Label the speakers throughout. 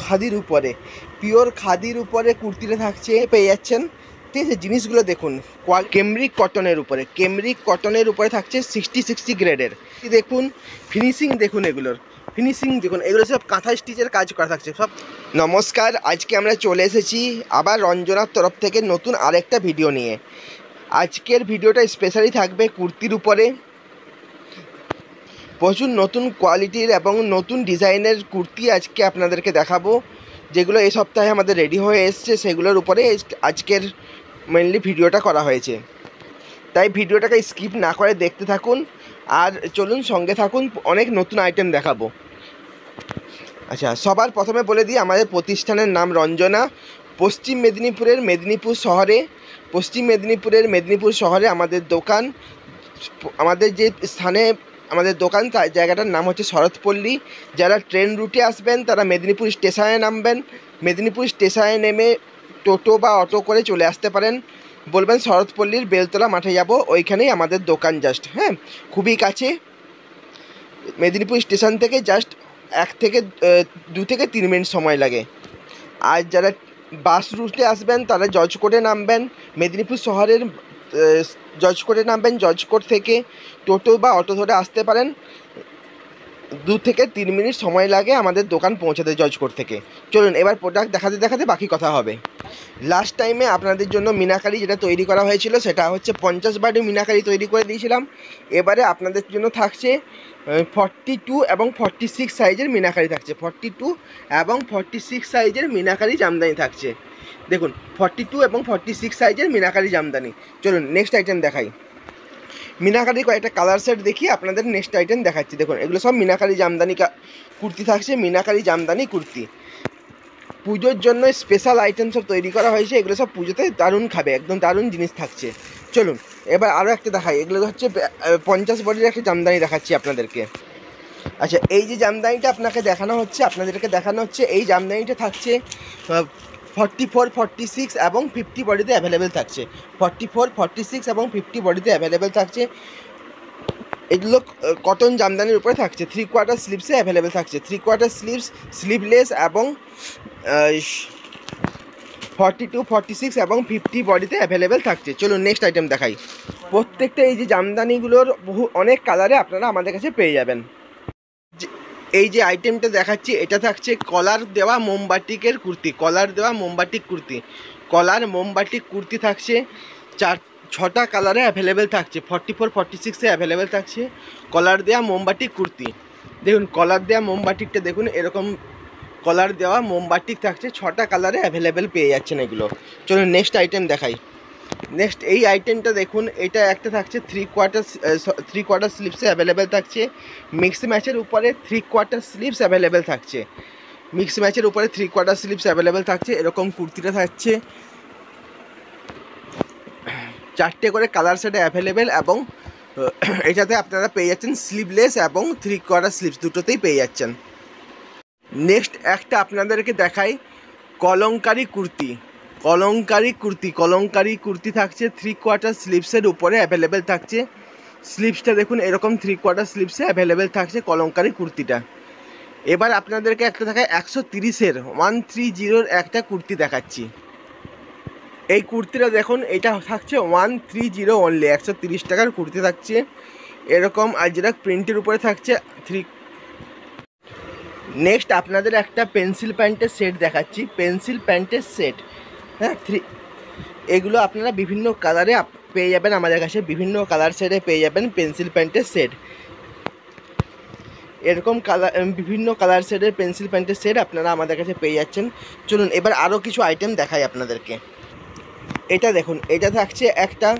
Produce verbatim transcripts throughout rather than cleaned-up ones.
Speaker 1: খাদির উপরে, পিওর খাদির উপরে কুর্তিটা থাকছে, পেয়ে যাচ্ছেন। ঠিক আছে, জিনিসগুলো দেখুন, ক্যামব্রিক কটনের উপরে, ক্যামব্রিক কটনের উপরে থাকছে সিক্সটি সিক্সটি গ্রেডের। দেখুন ফিনিশিং, দেখুন এগুলোর ফিনিশিং দেখুন, এগুলো সব কাঁথা স্টিচের কাজ করা থাকছে সব। নমস্কার, আজকে আমরা চলে এসেছি আবার রঞ্জনার তরফ থেকে নতুন আরেকটা ভিডিও নিয়ে। আজকের ভিডিওটা স্পেশালি থাকবে কুর্তির উপরে। প্রচুর নতুন কোয়ালিটির এবং নতুন ডিজাইনের কুর্তি আজকে আপনাদেরকে দেখাবো, যেগুলো এই সপ্তাহে আমাদের রেডি হয়ে এসছে, সেগুলোর উপরে আজকের মেনলি ভিডিওটা করা হয়েছে। তাই ভিডিওটাকে স্কিপ না করে দেখতে থাকুন, আর চলুন সঙ্গে থাকুন, অনেক নতুন আইটেম দেখাবো। আচ্ছা, সবার প্রথমে বলে দিই আমাদের প্রতিষ্ঠানের নাম রঞ্জনা। পশ্চিম মেদিনীপুরের মেদিনীপুর শহরে পশ্চিম মেদিনীপুরের মেদিনীপুর শহরে আমাদের দোকান। আমাদের যে স্থানে আমাদের দোকান, তার জায়গাটার নাম হচ্ছে শরৎপল্লী। যারা ট্রেন রুটে আসবেন তারা মেদিনীপুর স্টেশনে নামবেন, মেদিনীপুর স্টেশনে নেমে টোটো বা অটো করে চলে আসতে পারেন। বলবেন শরৎপল্লীর বেলতলা মাঠে যাব, ওইখানেই আমাদের দোকান জাস্ট। হ্যাঁ, খুবই কাছে, মেদিনীপুর স্টেশন থেকে জাস্ট এক থেকে দু থেকে তিন মিনিট সময় লাগে। আর যারা বাস রুটে আসবেন তারা জজকোটে নামবেন, মেদিনীপুর শহরের জজকোটে নামবেন। জজকোট থেকে টোটো বা অটো ধরে আসতে পারেন, দু থেকে তিন মিনিট সময় লাগে আমাদের দোকান পৌঁছাতে জজকোট থেকে। চলুন এবার প্রোডাক্ট দেখাতে দেখাতে বাকি কথা হবে। লাস্ট টাইমে আপনাদের জন্য মিনাকারি যেটা তৈরি করা হয়েছিল, সেটা হচ্ছে পঞ্চাশ বাটি মিনাকারি তৈরি করে দিয়েছিলাম। এবারে আপনাদের জন্য থাকছে ফর্টি টু এবং ফর্টি সিক্স সাইজের মিনাকারি থাকছে, ফর্টি টু এবং ফর্টি সিক্স সাইজের মিনাকারি জামদানি থাকছে। দেখুন, ফর্টি টু এবং ফর্টি সিক্স সাইজের মিনাকারি জামদানি। চলুন নেক্সট আইটেম দেখাই। মিনাকারি কয়েকটা কালার সেট দেখি আপনাদের নেক্সট আইটেম দেখাচ্ছি। দেখুন, এগুলো সব মিনাকারি জামদানি কুর্তি থাকছে, মিনাকারি জামদানি কুর্তি। পুজোর জন্য স্পেশাল আইটেম সব তৈরি করা হয়েছে, এগুলো সব পুজোতে দারুণ খাবে, একদম দারুণ জিনিস থাকছে। চলুন এবার আরও একটা দেখাই। এগুলো হচ্ছে পঞ্চাশ বডির একটা জামদানি দেখাচ্ছি আপনাদেরকে। আচ্ছা, এই যে জামদানিটা আপনাকে দেখানো হচ্ছে আপনাদেরকে দেখানো হচ্ছে এই জামদানিটা থাকছে ফর্টি ফোর ফর্টি সিক্স এবং ফিফটি বডিতে অ্যাভেলেবেল থাকছে। ফর্টি ফোর ফর্টি সিক্স এবং ফিফটি বডিতে অ্যাভেলেবেল থাকছে। এগুলো কটন জামদানির উপরে থাকছে, থ্রি কোয়ার্টার স্লিভসে অ্যাভেলেবেল থাকছে। থ্রি কোয়ার্টার স্লিভস, স্লিভলেস এবং ফর্টি টু ফর্টি সিক্স এবং ফিফটি বডিতে অ্যাভেলেবেল থাকছে। চলুন নেক্সট আইটেম দেখাই। প্রত্যেকটা এই যে জামদানিগুলোর বহু অনেক কালারে আপনারা আমাদের কাছে পেয়ে যাবেন। এই যে আইটেমটা দেখাচ্ছি, এটা থাকছে কলার দেওয়া মোমবাটিকের কুর্তি, কলার দেওয়া মোমবাটিক কুর্তি। কলার মোমবাটিক কুর্তি থাকছে চার ছটা কালারে অ্যাভেলেবেল থাকছে, ফর্টি ফোর ফর্টি সিক্সে অ্যাভেলেবেল থাকছে কলার দেওয়া মোমবাটিক কুর্তি। দেখুন কলার দেওয়া মোমবাটিকটা দেখুন, এরকম কলার দেওয়া মোমবাটিক থাকছে, ছটা কালারে অ্যাভেলেবেল পেয়ে যাচ্ছেন এগুলো। চলুন নেক্সট আইটেম দেখাই। নেক্সট এই আইটেমটা দেখুন, এটা একটা থাকছে থ্রি কোয়ার্টার থ্রি কোয়ার্টার স্লিভসে অ্যাভেলেবেল থাকছে। মিক্স ম্যাচের উপরে থ্রি কোয়ার্টার স্লিভস অ্যাভেলেবেল থাকছে, মিক্স ম্যাচের উপরে থ্রি কোয়ার্টার স্লিভস অ্যাভেলেবেল থাকছে। এরকম কুর্তিটা থাকছে চারটে করে কালার সেটে অ্যাভেলেবেল, এবং এটাতে আপনারা পেয়ে যাচ্ছেন স্লিভলেস এবং থ্রি কোয়ার্টার স্লিভস দুটোতেই পেয়ে যাচ্ছেন। নেক্সট একটা আপনাদেরকে দেখাই কলঙ্কারি কুর্তি। কলঙ্কারি কুর্তি কলঙ্কারি কুর্তি থাকছে থ্রি কোয়ার্টার স্লিভসের উপরে অ্যাভেলেবেল থাকছে। স্লিভসটা দেখুন, এরকম থ্রি কোয়ার্টার স্লিভসে অ্যাভেলেবেল থাকছে কলঙ্কারি কুর্তিটা। এবার আপনাদেরকে একটা দেখায় একশো তিরিশের ওয়ান থ্রি জিরোর একটা কুর্তি দেখাচ্ছি। এই কুর্তিটা দেখুন, এটা থাকছে ওয়ান থ্রি জিরো অনলি, একশো তিরিশ টাকার কুর্তি থাকছে। এরকম আজরাক প্রিন্টের উপরে থাকছে থ্রি। নেক্সট আপনাদের একটা পেন্সিল প্যান্টের সেট দেখাচ্ছি, পেন্সিল প্যান্টের সেট। হ্যাঁ, থ্রি এগুলো আপনারা বিভিন্ন কালারে পেয়ে যাবেন আমাদের কাছে, বিভিন্ন কালার সেটে পেয়ে যাবেন পেন্সিল প্যান্টের সেট। এরকম কালার বিভিন্ন কালার সেটের পেন্সিল প্যান্টের সেট আপনারা আমাদের কাছে পেয়ে যাচ্ছেন। চলুন এবার আরও কিছু আইটেম দেখাই আপনাদেরকে। এটা দেখুন, এটা থাকছে একটা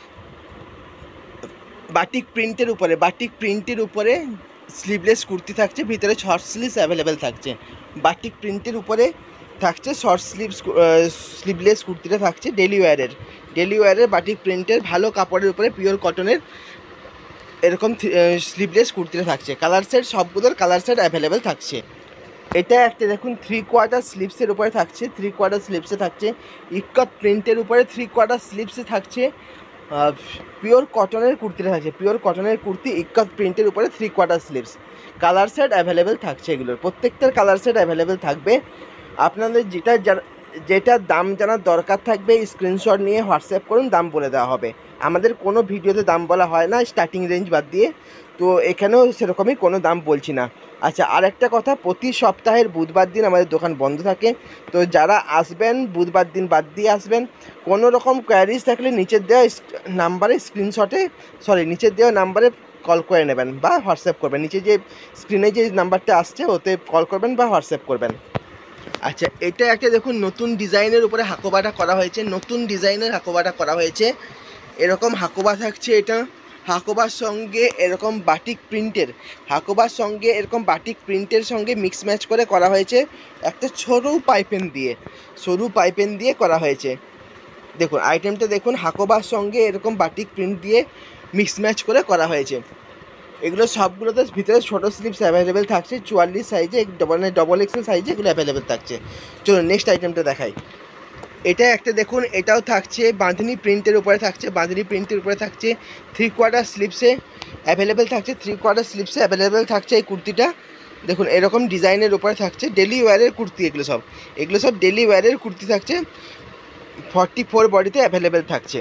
Speaker 1: বাটিক প্রিন্টের উপরে, বাটিক প্রিন্টের উপরে স্লিভলেস কুর্তি থাকছে, ভিতরে শর্ট স্লিভস অ্যাভেলেবেল থাকছে। বাটিক প্রিন্টের উপরে থাকছে শর্ট স্লিভস স্লিভলেস কুর্তিটা থাকছে ডেলি ওয়্যারের, ডেলি ওয়্যারের বাটিক প্রিন্টের ভালো কাপড়ের উপরে পিওর কটনের এরকম স্লিভলেস কুর্তিটা থাকছে। কালার সেট সবগুলোর কালার সেট অ্যাভেলেবেল থাকছে। এটা একটা দেখুন থ্রি কোয়ার্টার স্লিভসের উপরে থাকছে, থ্রি কোয়ার্টার স্লিভসে থাকছে ইক্কত প্রিন্টের উপরে থ্রি কোয়ার্টার স্লিভসে থাকছে পিওর কটনের কুর্তিটা থাকছে, পিওর কটনের কুর্তি ইক্কত প্রিন্টের উপরে three quarter sleeves. Colour set available থাকছে, এগুলোর প্রত্যেকটার কালার সেট অ্যাভেলেবেল থাকবে। আপনাদের যেটা যেটা দাম জানার দরকার থাকবে স্ক্রিনশট নিয়ে হোয়াটসঅ্যাপ করুন, দাম বলে দেওয়া হবে। আমাদের কোনো ভিডিওতে দাম বলা হয় না স্টার্টিং রেঞ্জ বাদ দিয়ে, তো এখানেও সেরকমই কোনো দাম বলছি না। আচ্ছা, আর একটা কথা, প্রতি সপ্তাহের বুধবার দিন আমাদের দোকান বন্ধ থাকে, তো যারা আসবেন বুধবার দিন বাদ দিয়ে আসবেন। কোনো রকম কোয়ারিজ থাকলে নিচের দেওয়া নাম্বারে স্ক্রিনশটে সরি নিচের দেওয়া নাম্বারে কল করে নেবেন বা হোয়াটসঅ্যাপ করবেন। নিচে যে স্ক্রিনে যে নাম্বারটা আসছে ওতে কল করবেন বা হোয়াটসঅ্যাপ করবেন। আচ্ছা, এটা একটা দেখুন নতুন ডিজাইনের উপরে হাকোবাটা করা হয়েছে, নতুন ডিজাইনের হাকোবাটা করা হয়েছে। এরকম হাকোবা থাকছে, এটা হাকোবার সঙ্গে এরকম বাটিক প্রিন্টের হাকোবার সঙ্গে এরকম বাটিক প্রিন্টের সঙ্গে মিক্স ম্যাচ করে করা হয়েছে একটা সরু পাইপেন দিয়ে সরু পাইপেন দিয়ে করা হয়েছে। দেখুন আইটেমটা দেখুন, হাকোবার সঙ্গে এরকম বাটিক প্রিন্ট দিয়ে মিক্স ম্যাচ করে করা হয়েছে। এগুলো সবগুলোতে ভিতরে ছোটো স্লিপস অ্যাভেলেবেল থাকছে, চুয়াল্লিশ সাইজে ডবল ডবল এক্সেল সাইজে এগুলো অ্যাভেলেবেল থাকছে। চলুন নেক্সট আইটেমটা দেখাই। এটা একটা দেখুন, এটাও থাকছে বাঁধনি প্রিন্টের উপরে থাকছে বাঁধনি প্রিন্টের উপরে থাকছে থ্রি কোয়ার্টার স্লিপসে অ্যাভেলেবেল থাকছে থ্রি কোয়ার্টার স্লিপসে অ্যাভেলেবেল থাকছে এই কুর্তিটা। দেখুন এরকম ডিজাইনের উপরে থাকছে, ডেলি ওয়্যারের কুর্তি এগুলো সব এগুলো সব ডেলি ওয়্যারের কুর্তি থাকছে, ফর্টি ফোর বডিতে অ্যাভেলেবেল থাকছে।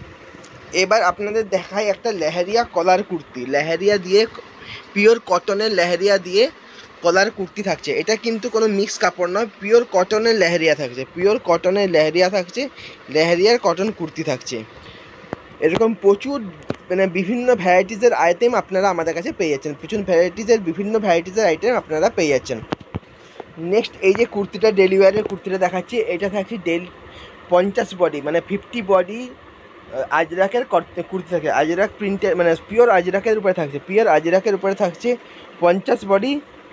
Speaker 1: এবার আপনাদের দেখায় একটা লেহেরিয়া কলার কুর্তি, লেহেরিয়া দিয়ে পিওর কটনের লেহেরিয়া দিয়ে কলার কুর্তি থাকছে। এটা কিন্তু কোনো মিক্স কাপড় নয়, পিওর কটনের লেহেরিয়া থাকছে পিওর কটনের লেহেরিয়া থাকছে লেহেরিয়ার কটন কুর্তি থাকছে। এরকম প্রচুর মানে বিভিন্ন ভ্যারাইটিসের আইটেম আপনারা আমাদের কাছে পেয়ে যাচ্ছেন, প্রচুর ভ্যারাইটিসের বিভিন্ন ভ্যারাইটিসের আইটেম আপনারা পেয়ে যাচ্ছেন। নেক্সট এই যে কুর্তিটা ডেলি ওয়্যারের কুর্তিটা দেখাচ্ছি, এটা থাকছে ডেলি পঞ্চাশ বডি মানে ফিফটি বডি আজরাকের কুর্তি থাকে, আজরাক প্রিন্টের মানে পিওর আজরাকের উপরে থাকছে পিওর আজরাকের উপরে থাকছে পঞ্চাশ বডি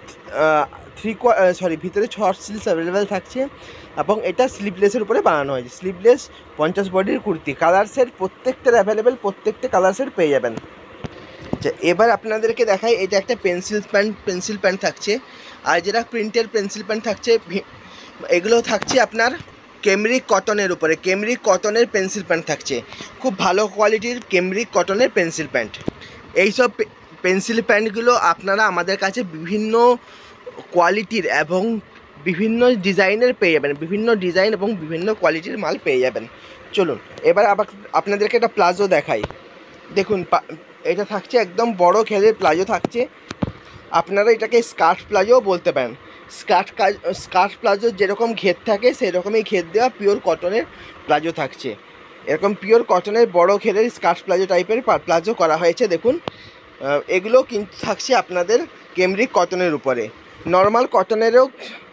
Speaker 1: থ্রি সরি ভিতরে ছ স্লিভস অ্যাভেলেবেল থাকছে এবং এটা স্লিভলেসের উপরে বানানো হয়েছে। স্লিভলেস পঞ্চাশ বডির কুর্তি, কালার সেট প্রত্যেকটার অ্যাভেলেবেল, প্রত্যেকটা কালার সেট পেয়ে যাবেন। আচ্ছা, এবার আপনাদেরকে দেখাই, এটা একটা পেন্সিল প্যান্ট পেন্সিল প্যান্ট থাকছে, আজরাক প্রিন্টের পেন্সিল প্যান্ট থাকছে। এগুলো থাকছে আপনার ক্যামব্রিক কটনের উপরে, ক্যামব্রিক কটনের পেন্সিল প্যান্ট থাকছে, খুব ভালো কোয়ালিটির ক্যামব্রিক কটনের পেন্সিল প্যান্ট। এইসব পেন্সিল প্যান্টগুলো আপনারা আমাদের কাছে বিভিন্ন কোয়ালিটির এবং বিভিন্ন ডিজাইনের পেয়ে যাবেন, বিভিন্ন ডিজাইন এবং বিভিন্ন কোয়ালিটির মাল পেয়ে যাবেন। চলুন এবার আবার আপনাদেরকে একটা প্লাজো দেখাই। দেখুন এটা থাকছে একদম বড় ঘেরের প্লাজো থাকছে, আপনারা এটাকে স্কার্ট প্লাজোও বলতে পারেন। স্কার্ট কাজ স্কার্ট প্লাজোর যেরকম ঘের থাকে সেই রকমই ঘের দেওয়া পিওর কটনের প্লাজো থাকছে। এরকম পিওর কটনের বড় ঘেরের স্কার্ট প্লাজো টাইপের প্লাজো করা হয়েছে। দেখুন এগুলো কিন্তু থাকছে আপনাদের ক্যামব্রিক কটনের উপরে, নর্মাল কটনেরও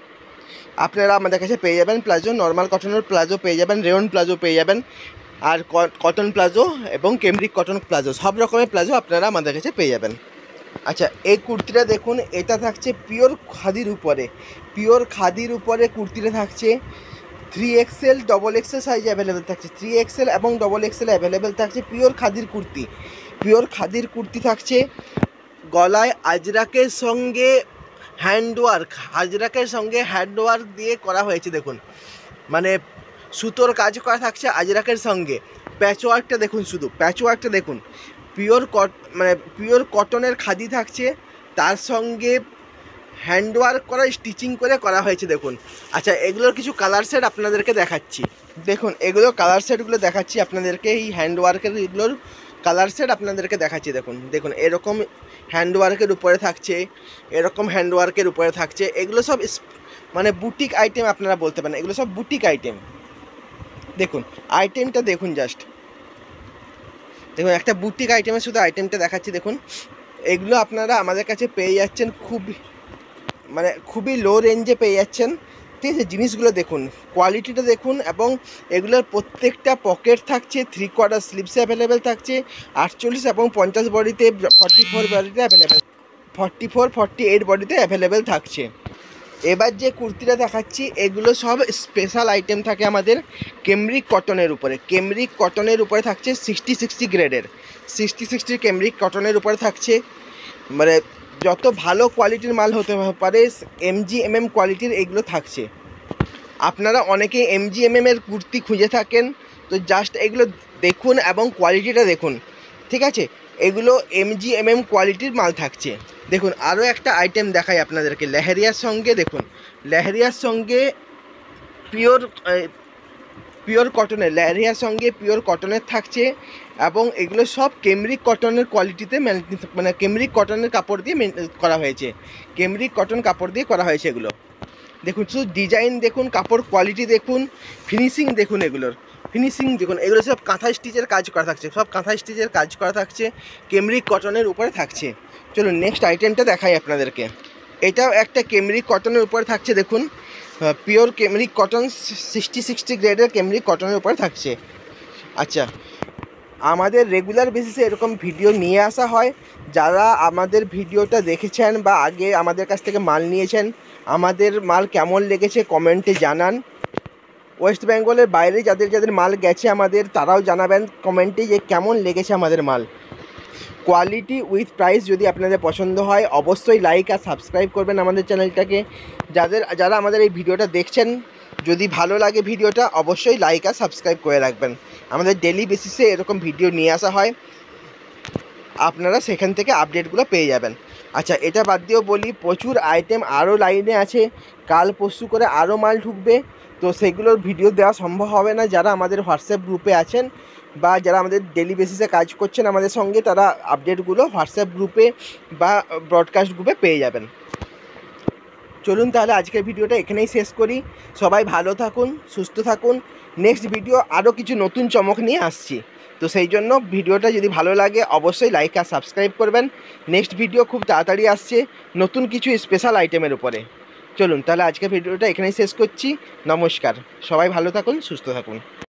Speaker 1: আপনারা আমাদের কাছে পেয়ে যাবেন প্লাজো, নর্মাল কটনের প্লাজো পেয়ে যাবেন, রেয়ন প্লাজো পেয়ে যাবেন, আর কটন প্লাজো এবং ক্যামব্রিক কটন প্লাজো সব রকমের প্লাজো আপনারা আমাদের কাছে পেয়ে যাবেন। আচ্ছা, এই কুর্তিটা দেখুন, এটা থাকছে পিওর খাদির উপরে পিওর খাদির উপরে কুর্তিটা থাকছে থ্রি এক্সেল ডবল এক্সেল সাইজে অ্যাভেলেবেল থাকছে, থ্রি এক্সেল এবং ডবল এক্সেল অ্যাভেলেবেল থাকছে। পিওর খাদির কুর্তি পিওর খাদির কুর্তি থাকছে, গলায় আজরাকের সঙ্গে হ্যান্ডওয়ার্ক আজরাকের সঙ্গে হ্যান্ডওয়ার্ক দিয়ে করা হয়েছে। দেখুন মানে সুতোর কাজ করা থাকছে আজরাকের সঙ্গে, প্যাচওয়ার্কটা দেখুন, শুধু প্যাচওয়ার্কটা দেখুন, পিওর কট মানে পিওর কটনের খাদি থাকছে, তার সঙ্গে হ্যান্ডওয়ার্ক করা স্টিচিং করে করা হয়েছে। দেখুন আচ্ছা, এগুলোর কিছু কালার সেট আপনাদেরকে দেখাচ্ছি। দেখুন এগুলো কালার সেটগুলো দেখাচ্ছি আপনাদেরকে, এই হ্যান্ডওয়ার্কের এগুলোর কালার সেট আপনাদেরকে দেখাচ্ছি। দেখুন দেখুন এরকম হ্যান্ডওয়ার্কের উপরে থাকছে, এরকম হ্যান্ডওয়ার্কের উপরে থাকছে, এগুলো সব মানে বুটিক আইটেম আপনারা বলতে পারেন, এগুলো সব বুটিক আইটেম। দেখুন আইটেমটা দেখুন, জাস্ট দেখুন একটা বুটিক আইটেমের শুধু আইটেমটা দেখাচ্ছি। দেখুন এগুলো আপনারা আমাদের কাছে পেয়ে যাচ্ছেন খুব মানে খুবই লো রেঞ্জে পেয়ে যাচ্ছেন, ঠিক আছে। জিনিসগুলো দেখুন, কোয়ালিটিটা দেখুন, এবং এগুলোর প্রত্যেকটা পকেট থাকছে, থ্রি কোয়ার্টার স্লিভসে অ্যাভেলেবেল থাকছে, আটচল্লিশ এবং পঞ্চাশ বডিতে, ফর্টি ফোর বডিতে available forty four forty eight বডিতে অ্যাভেলেবেল থাকছে। এবার যে কুর্তিটা দেখাচ্ছি এগুলো সব স্পেশাল আইটেম থাকে আমাদের ক্যামব্রিক কটনের উপরে, ক্যামব্রিক কটনের উপরে থাকছে সিক্সটি সিক্সটি গ্রেডের সিক্সটি সিক্সটি ক্যামব্রিক কটনের উপরে থাকছে, মানে যত ভালো কোয়ালিটির মাল হতে পারে এমজি এমএম কোয়ালিটির এগুলো থাকছে। আপনারা অনেকেই এমজি এমএমের কুর্তি খুঁজে থাকেন, তো জাস্ট এগুলো দেখুন এবং কোয়ালিটিটা দেখুন, ঠিক আছে। এগুলো এমজি এমএম কোয়ালিটির মাল থাকছে। দেখুন আরও একটা আইটেম দেখাই আপনাদেরকে লেহেরিয়ার সঙ্গে। দেখুন লেহেরিয়ার সঙ্গে পিওর পিওর কটনের, ল্যারিয়ার সঙ্গে পিওর কটনের থাকছে এবং এগুলো সব কেমব্রিক কটনের কোয়ালিটিতে মানে কেমব্রিক কটনের কাপড় দিয়ে করা হয়েছে, কেমব্রিক কটন কাপড় দিয়ে করা হয়েছে এগুলো। দেখুন শুধু ডিজাইন দেখুন, কাপড় কোয়ালিটি দেখুন, ফিনিশিং দেখুন, এগুলোর ফিনিশিং দেখুন। এগুলো সব কাঁথা স্টিচের কাজ করা থাকছে, সব কাঁথা স্টিচের কাজ করা থাকছে, কেমব্রিক কটনের উপরে থাকছে। চলুন নেক্সট আইটেমটা দেখাই আপনাদেরকে। এটাও একটা কেমব্রিক কটনের উপরে থাকছে, দেখুন pure cambric cotton, sixty sixty গ্রেডের কেমব্রিক কটনের উপরে থাকছে। আচ্ছা, আমাদের রেগুলার বেসিসে এরকম ভিডিও নিয়ে আসা হয়। যারা আমাদের ভিডিওটা দেখেছেন বা আগে আমাদের কাছ থেকে মাল নিয়েছেন, আমাদের মাল কেমন লেগেছে কমেন্টে জানান। ওয়েস্ট বেঙ্গলের বাইরে যাদের যাদের মাল গেছে আমাদের, তারাও জানাবেন কমেন্টে যে কেমন লেগেছে আমাদের মাল। কোয়ালিটি উইথ প্রাইস যদি আপনাদের পছন্দ হয় অবশ্যই লাইক আর সাবস্ক্রাইব করবেন আমাদের চ্যানেলটাকে। যাদের যারা আমাদের এই ভিডিওটা দেখছেন, যদি ভালো লাগে ভিডিওটা অবশ্যই লাইক আর সাবস্ক্রাইব করে রাখবেন। আমাদের ডেলি বেসিসে এরকম ভিডিও নিয়ে আসা হয়, আপনারা সেখান থেকে আপডেটগুলো পেয়ে যাবেন। আচ্ছা, এটা বাদ দিয়েও বলি, প্রচুর আইটেম আরও লাইনে আছে, কাল পরশু করে আরও মাল ঢুকবে, তো সেগুলোর ভিডিও দেওয়া সম্ভব হবে না। যারা আমাদের হোয়াটসঅ্যাপ গ্রুপে আছেন বা যারা আমাদের ডেলি বেসিসে কাজ করছেন আমাদের সঙ্গে, তারা আপডেটগুলো হোয়াটসঅ্যাপ গ্রুপে বা ব্রডকাস্ট গ্রুপে পেয়ে যাবেন। চলুন তাহলে আজকের ভিডিওটা এখানেই শেষ করি। সবাই ভালো থাকুন, সুস্থ থাকুন। নেক্সট ভিডিও আরও কিছু নতুন চমক নিয়ে আসছি, তো সেই জন্য ভিডিওটা যদি ভালো লাগে অবশ্যই লাইক আর সাবস্ক্রাইব করবেন। নেক্সট ভিডিও খুব তাড়াতাড়ি আসছে নতুন কিছু স্পেশাল আইটেমের উপরে। চলুন তাহলে আজকের ভিডিওটা এখানেই শেষ করছি। নমস্কার, সবাই ভালো থাকুন, সুস্থ থাকুন।